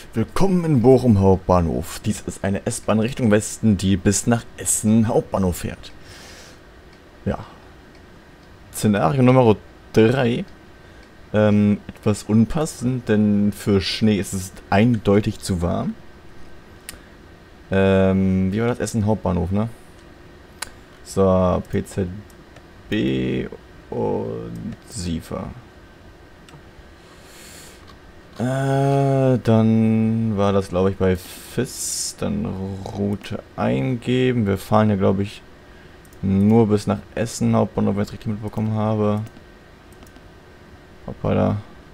Willkommen in Bochum Hauptbahnhof. Dies ist eine S-Bahn Richtung Westen, die bis nach Essen Hauptbahnhof fährt. Ja. Szenario Nummer 3. Etwas unpassend, denn für Schnee ist es eindeutig zu warm. Wie war das? Essen Hauptbahnhof, ne? So, PZB und SIFA. Dann war das, glaube ich, bei FIS. Dann Route eingeben. Wir fahren ja, glaube ich, nur bis nach Essen Hauptbahnhof, wenn ich es richtig mitbekommen habe. Hoppala.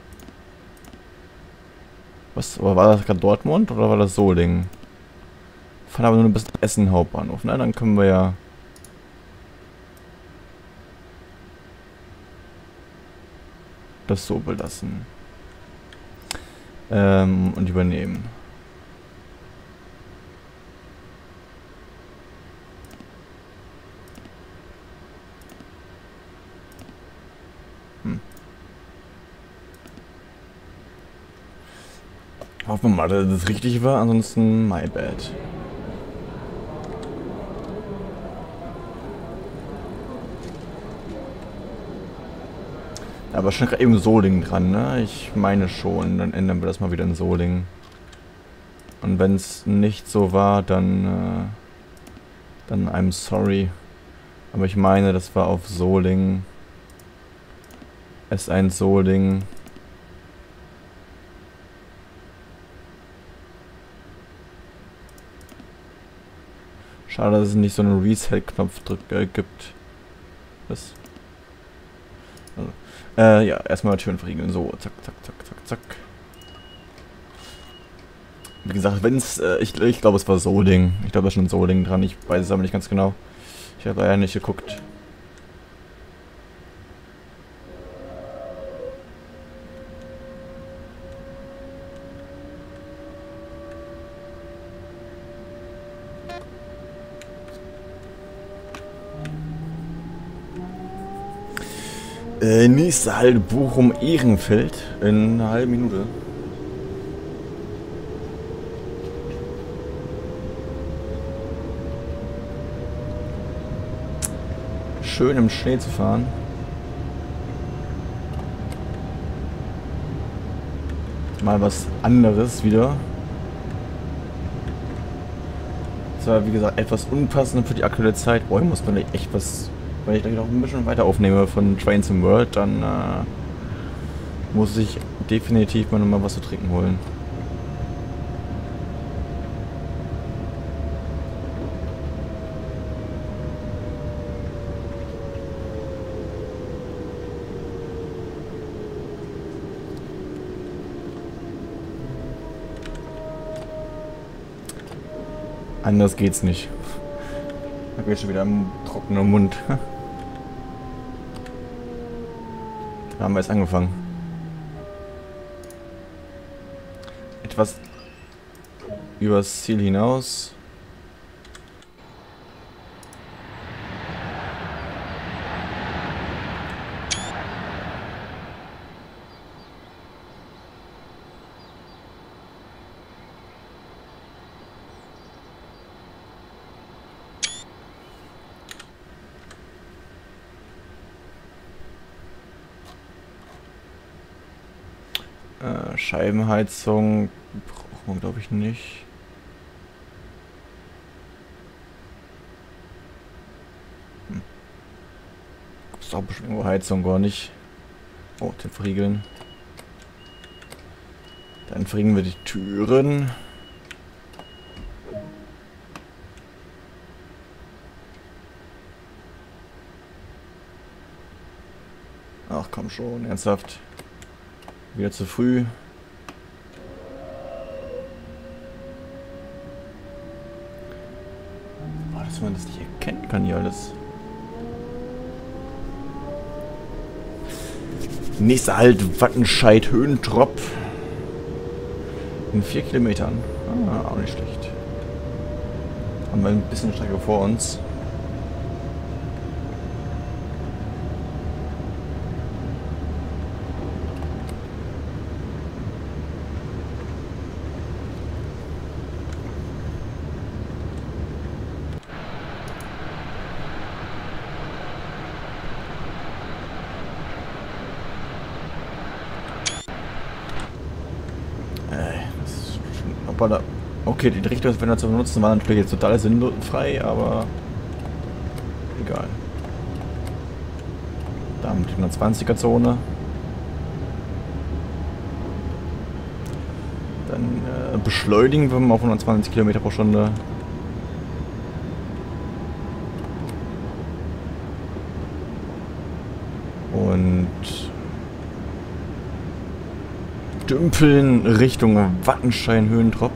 Was, aber war das gerade Dortmund oder war das Solingen? Wir fahren aber nur bis nach Essen Hauptbahnhof. Na, dann können wir ja das so belassen. Und übernehmen. Hoffen wir mal, dass das richtig war, ansonsten my bad. Aber schon gerade eben Solingen dran, ne? Ich meine schon, dann ändern wir das mal wieder in Solingen. Und wenn es nicht so war, dann I'm sorry. Aber ich meine, das war auf Solingen. S1 Solingen. Schade, dass es nicht so einen Reset-Knopf gibt. Was? Also, ja, erstmal Türen verriegeln. So, zack, zack, zack, zack, zack. Wie gesagt, wenn es, ich glaube, es war Solingen. Ich glaube, da ist schon Solingen dran. Ich weiß es aber nicht ganz genau. Ich habe leider nicht geguckt. Nächste Halt Bochum-Ehrenfeld in einer halben Minute. Schön im Schnee zu fahren. Mal was anderes wieder. Das war wie gesagt etwas unpassend für die aktuelle Zeit. Boah, ich muss man echt was... Wenn ich gleich noch ein bisschen weiter aufnehme von Trains in World, dann muss ich definitiv mal nochmal was zu trinken holen. Anders geht's nicht. Ich habe jetzt schon wieder einen trockenen Mund. Da haben wir jetzt angefangen. Etwas übers Ziel hinaus. Scheibenheizung braucht man, glaube ich, nicht. Ist auch bestimmt irgendwo Heizung, gar nicht. Oh, den verriegeln. Dann verriegeln wir die Türen. Ach komm schon, ernsthaft. Wieder zu früh. Oh, dass man das nicht erkennen kann hier alles. Nächster Halt Wattenscheid Höhentrop. In 4 Kilometern. Ah, auch nicht schlecht. Haben wir ein bisschen Strecke vor uns. Das ist schon, aber da, okay, die Richtungswender zu benutzen war natürlich jetzt total sinnfrei, aber egal. Da haben wir die 120er Zone. Dann beschleunigen wir mal auf 120 Kilometer pro Stunde. Und dümpeln Richtung Wattenschein-Höhentrop.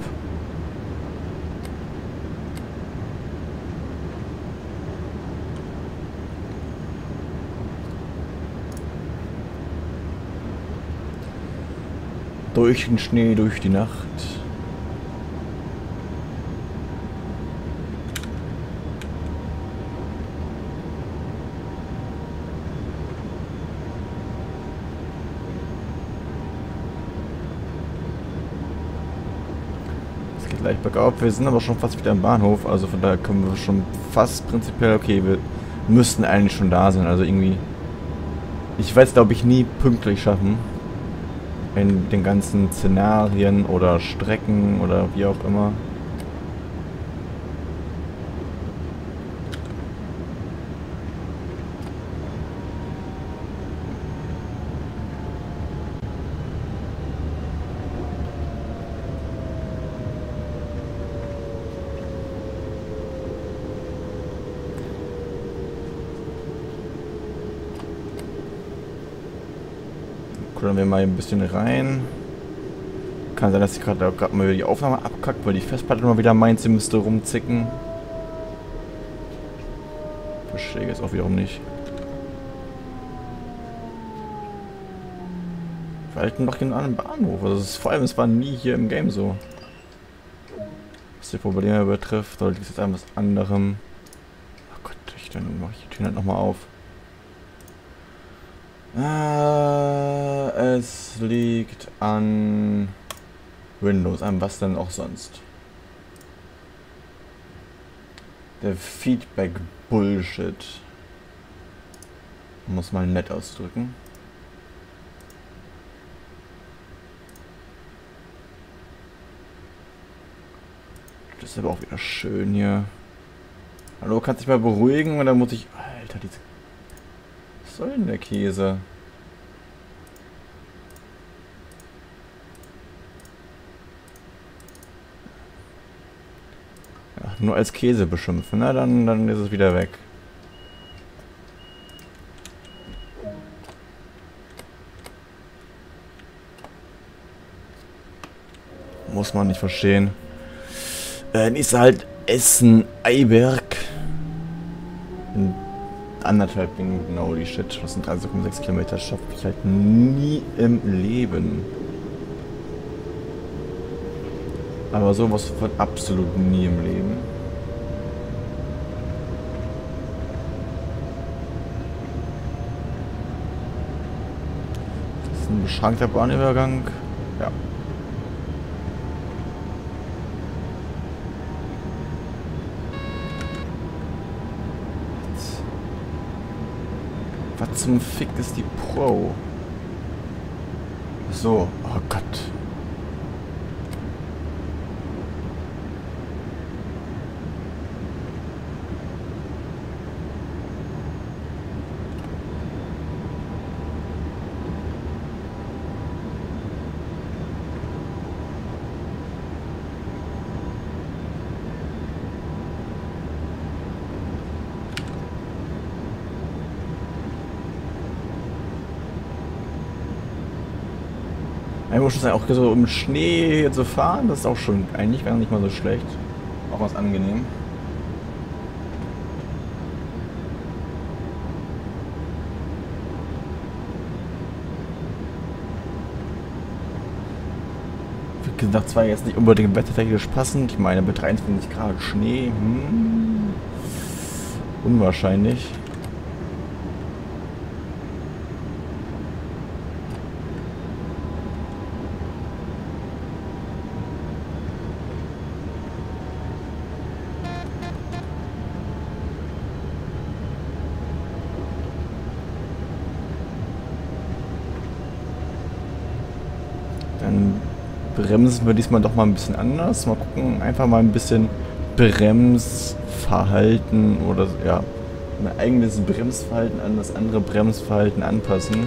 Durch den Schnee, durch die Nacht. Es geht leicht bergauf. Wir sind aber schon fast wieder am Bahnhof. Also von daher können wir schon fast prinzipiell... Okay, wir müssten eigentlich schon da sein. Also irgendwie... Ich werde es, glaube ich, nie pünktlich schaffen. In den ganzen Szenarien oder Strecken oder wie auch immer. Gucken wir mal ein bisschen rein. Kann sein, dass ich gerade mal wieder die Aufnahme abkackt, weil die Festplatte mal wieder meint, sie müsste rumzicken. Verstehe jetzt auch wiederum nicht. Wir halten doch genau an einem Bahnhof. Also vor allem, es war nie hier im Game so. Was die Probleme betrifft, oder liegt es jetzt an was anderem? Oh Gott, dann mache ich die Tür halt nochmal auf. Es liegt an Windows, an was denn auch sonst? Der Feedback-Bullshit. Muss mal nett ausdrücken. Das ist aber auch wieder schön hier. Hallo, kannst dich mal beruhigen oder muss ich... Alter, diese... Was soll denn der Käse? Ja, nur als Käse beschimpfen, na dann ist es wieder weg. Muss man nicht verstehen. Nächste halt Essen-Eiberg. In 1,5 Minuten, holy shit, das sind 30,6 Kilometer, das schaffe ich halt nie im Leben. Aber sowas von absolut nie im Leben. Das ist ein beschränkter Bahnübergang. Ja. Was zum Fick ist die Pro? So, oh Gott. Ich muss auch so im Schnee zu fahren, das ist auch schon eigentlich gar nicht mal so schlecht. Auch was angenehm. Wie gesagt, zwar jetzt nicht unbedingt wettertechnisch passend. Ich meine, mit 23 Grad Schnee, unwahrscheinlich. bremsen wir diesmal doch mal ein bisschen anders. Mal gucken, einfach mal ein bisschen Bremsverhalten oder ja, mein eigenes Bremsverhalten an das andere Bremsverhalten anpassen.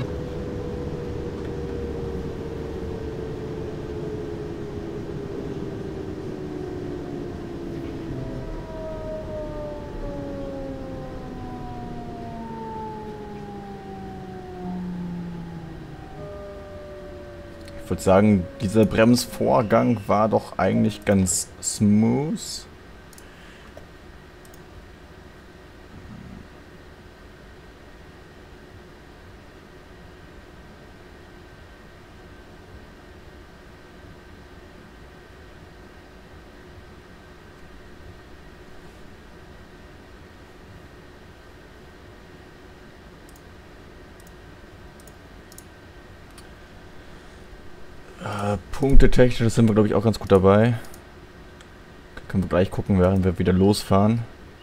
Ich würde sagen, dieser Bremsvorgang war doch eigentlich ganz smooth. Punktetechnisch sind wir, glaube ich, auch ganz gut dabei. Können wir gleich gucken, während wir wieder losfahren.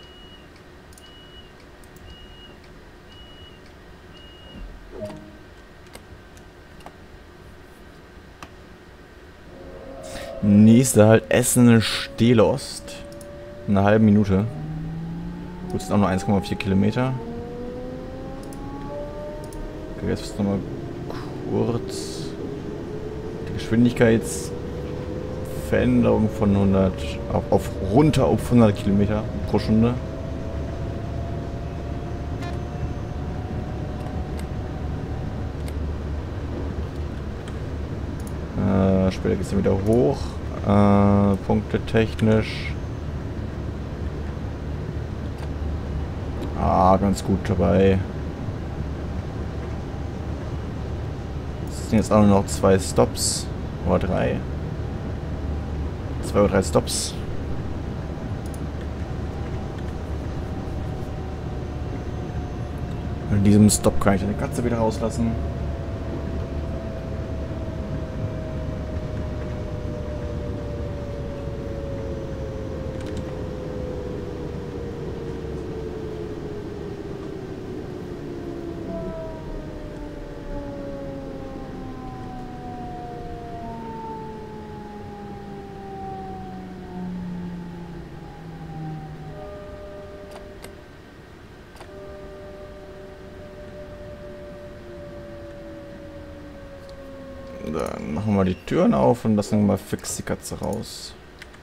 Nächster halt Essen-Stelost. Eine halbe Minute. Gut, sind auch nur 1,4 Kilometer. Okay, jetzt nochmal kurz die Geschwindigkeitsveränderung von 100 auf runter auf 100 Kilometer pro Stunde. Später geht es dann wieder hoch. Punkte technisch. Ganz gut dabei. Es sind jetzt auch nur noch 2 Stops. Oder 3. 2 oder 3 Stops. In diesem Stop kann ich eine Katze wieder rauslassen. Dann machen wir die Türen auf und lassen mal fix die Katze raus.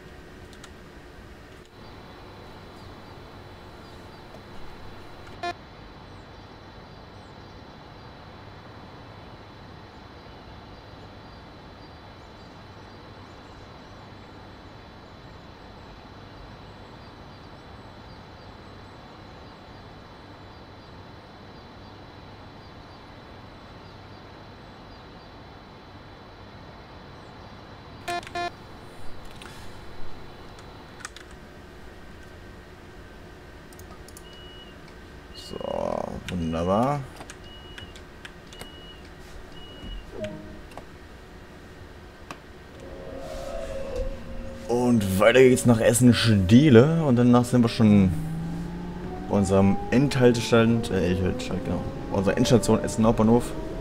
So, wunderbar. Und weiter geht's nach Essen-Stiele und danach sind wir schon bei unserem Endhaltestand, genau, unserer Endstation Essen Hauptbahnhof.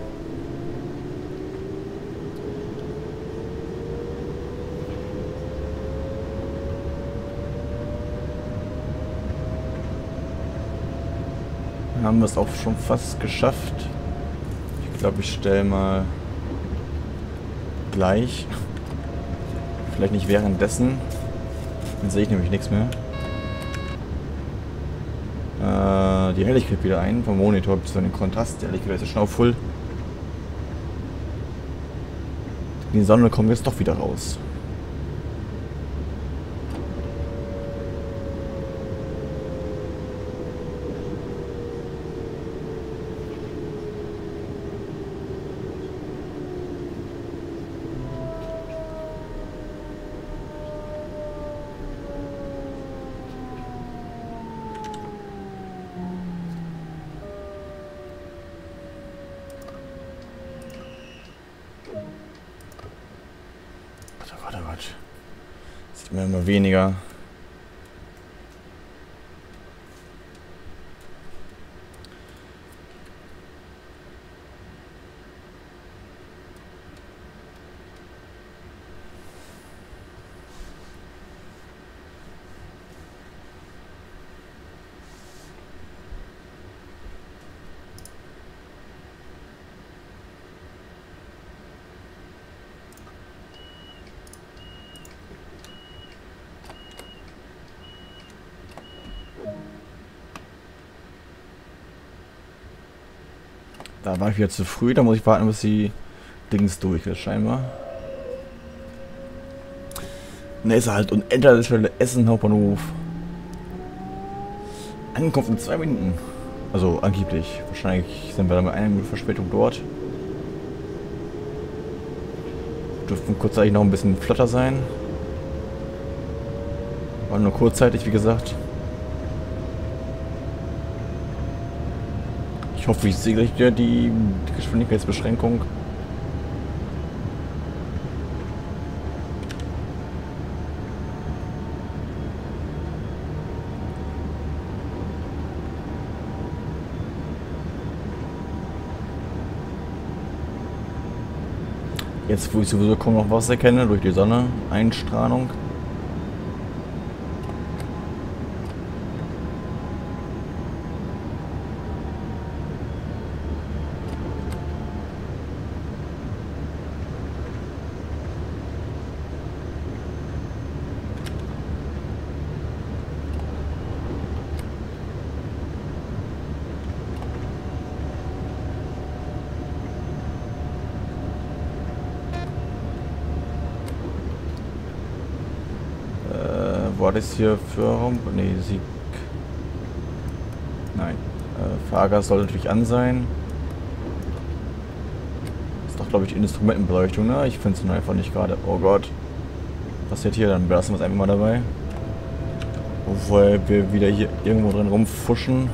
Haben wir es auch schon fast geschafft. Ich glaube, ich stelle mal gleich. Vielleicht nicht währenddessen. Dann sehe ich nämlich nichts mehr. Die Helligkeit wieder ein vom Monitor bis zu den Kontrast. Die Helligkeit ist schon auf Full. Die Sonne kommt jetzt doch wieder raus. Gott. Sieht mir immer weniger. Da war ich wieder zu früh, da muss ich warten, bis die Dings durch ist, scheinbar. Ne, ist er halt unendlich Stelle Essen Hauptbahnhof. Ankunft in 2 Minuten. Also angeblich. Wahrscheinlich sind wir dann mit 1 Minute Verspätung dort. Dürften kurzzeitig noch ein bisschen flotter sein. War nur kurzzeitig, wie gesagt. Ich hoffe, ich sehe gleich wieder die Geschwindigkeitsbeschränkung. Jetzt, wo ich sowieso kaum noch was erkenne, durch die Sonne, Einstrahlung. War das hier für Raum? Ne, Sieg. Nein. Fahrgast soll natürlich an sein. Das ist doch, glaube ich, die Instrumentenbeleuchtung, ne? Ich finde es nur einfach nicht gerade. Oh Gott. Was passiert hier? Dann lassen wir es einfach mal dabei. Bevor wir wieder hier irgendwo drin rumfuschen.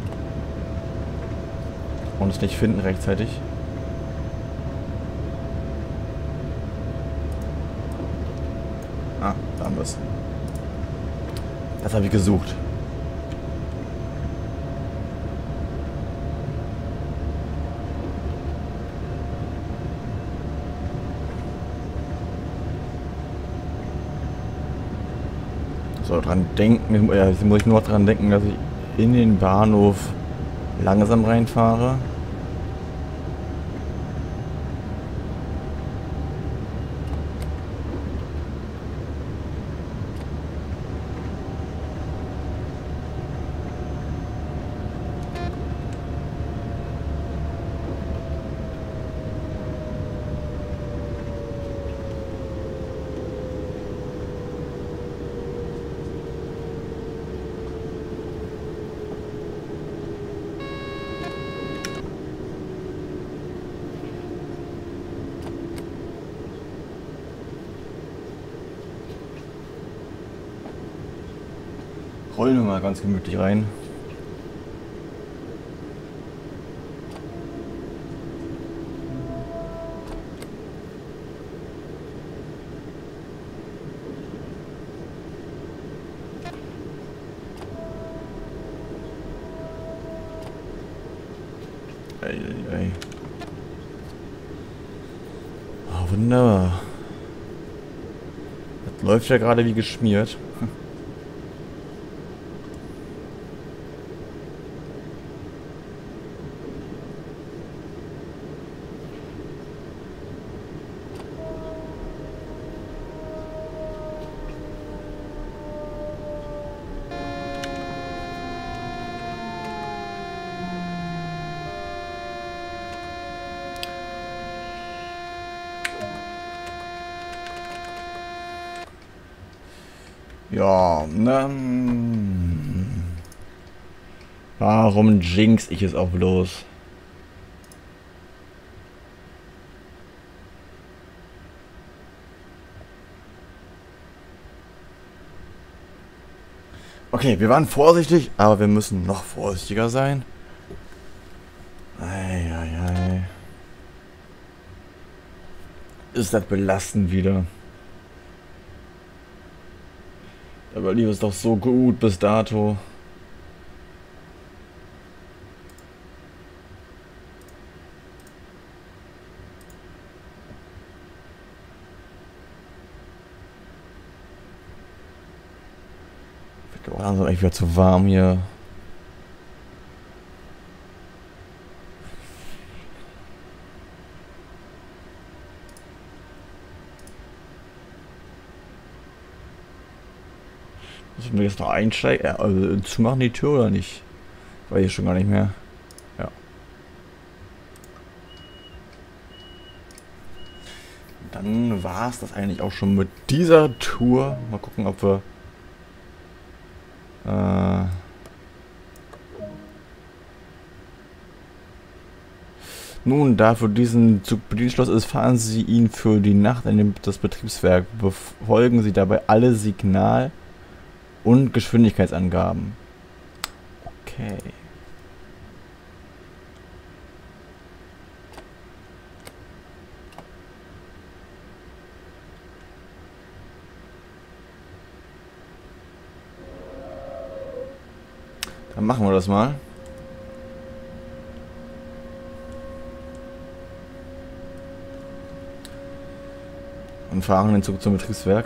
Und es nicht finden rechtzeitig. Ah, da haben wir es. Das habe ich gesucht. So, dran denken, ja, jetzt muss ich nur noch dran denken, dass ich in den Bahnhof langsam reinfahre. Rollen wir mal ganz gemütlich rein. Ei. Oh, wunderbar. Das läuft ja gerade wie geschmiert. Ja, warum jinx ich es auch bloß? Okay, wir waren vorsichtig, aber wir müssen noch vorsichtiger sein. Eieiei. Ist das belastend wieder. Aber lief es doch so gut bis dato. Wird doch langsam echt wieder zu warm hier. Müssen wir jetzt noch einsteigen? Ja, also zumachen die Tür oder nicht? Weiß ich schon gar nicht mehr. Ja. Dann war es das eigentlich auch schon mit dieser Tour. Mal gucken, ob wir... Nun, da für diesen Zug Bedienschloss ist, fahren Sie ihn für die Nacht in das Betriebswerk. Befolgen Sie dabei alle Signal- und Geschwindigkeitsangaben. Okay. Dann machen wir das mal. Und fahren den Zug zum Betriebswerk.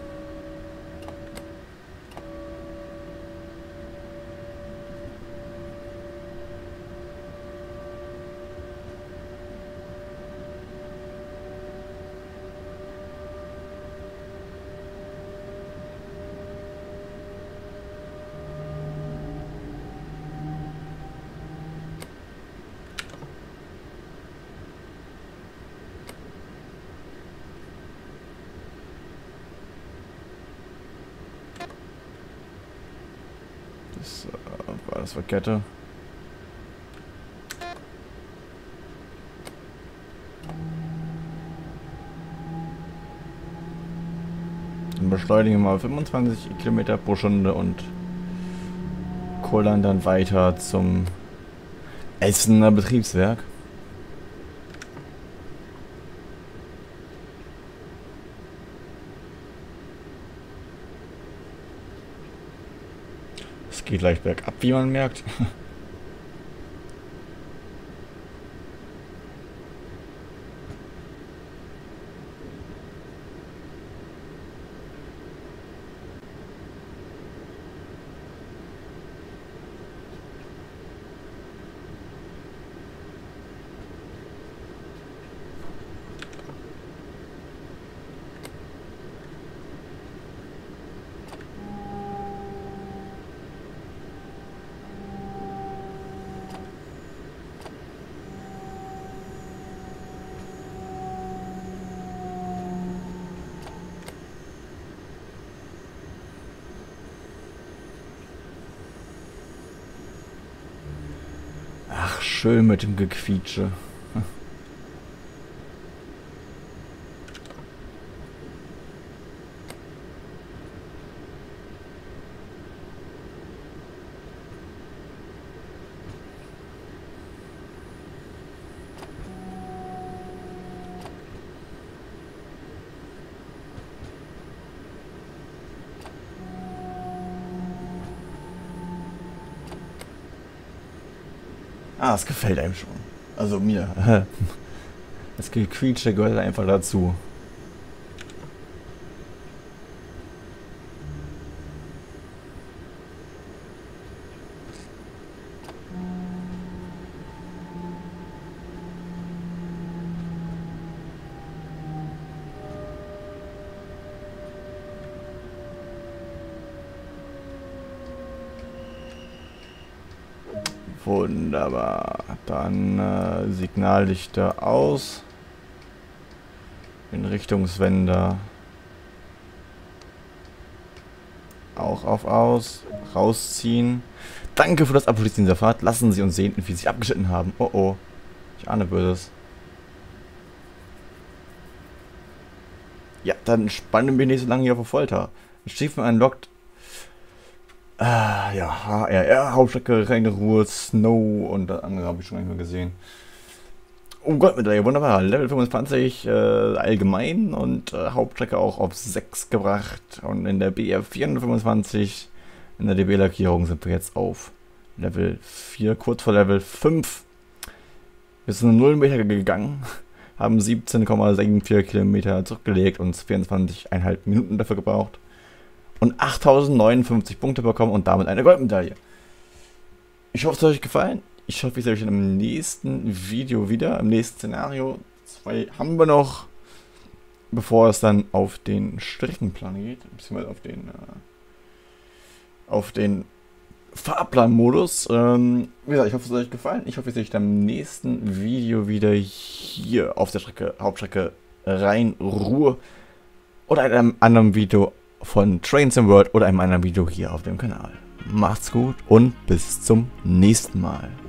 Das war das Verkette. Dann beschleunigen wir mal 25 Kilometer pro Stunde und kullern dann weiter zum Essener Betriebswerk. Es geht leicht bergab, wie man merkt. Ach, schön mit dem Gequietsche. Ah, es gefällt einem schon. Also mir. Das Gequietsche gehört einfach dazu. Wunderbar. Dann Signallichter aus. Den Richtungswender auch auf aus. Rausziehen. Danke für das Abschließen dieser Fahrt. Lassen Sie uns sehen, wie Sie sich abgeschnitten haben. Oh oh. Ich ahne Böses. Ja, dann spannen wir nicht so lange hier auf der Folter. Achievement unlocked. Ja, HRR, Hauptstrecke, reine Ruhe, Snow und das andere habe ich schon nicht mehr gesehen. Oh Gott, Medaille, wunderbar. Level 25 allgemein und Hauptstrecke auch auf 6 gebracht. Und in der BR 425 in der DB-Lackierung sind wir jetzt auf Level 4, kurz vor Level 5. Wir sind 0 Meter gegangen, haben 17,74 Kilometer zurückgelegt und 24,5 Minuten dafür gebraucht. Und 8059 Punkte bekommen und damit eine Goldmedaille. Ich hoffe, es hat euch gefallen. Ich hoffe, ich sehe euch in einem nächsten Video wieder, im nächsten Szenario. 2 haben wir noch, bevor es dann auf den Streckenplan geht, beziehungsweise auf den Fahrplanmodus. Wie gesagt, ich hoffe, es hat euch gefallen. Ich hoffe, ich sehe euch dann im nächsten Video wieder hier auf der Strecke, Hauptstrecke Rhein-Ruhr oder in einem anderen Video von Trains in World oder einem anderen Video hier auf dem Kanal. Macht's gut und bis zum nächsten Mal.